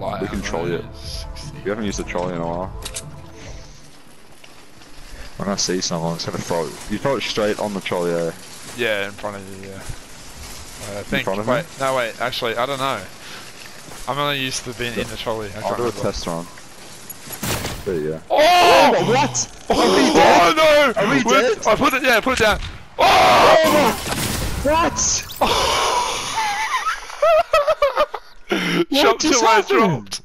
light We can ammo, trolley it. 60. We haven't used the trolley in a while. When I see someone, I'm just gonna throw it. You throw it straight on the trolley, yeah. Yeah, in front of you, yeah. I think, front of wait, me? no wait, actually, I don't know. I'm only used to being in the trolley. I I'll can't do a remember. test run. There you go. Oh! What? Oh no! Are we dead? I put it down. Oh! What? Shot just till I happened? dropped.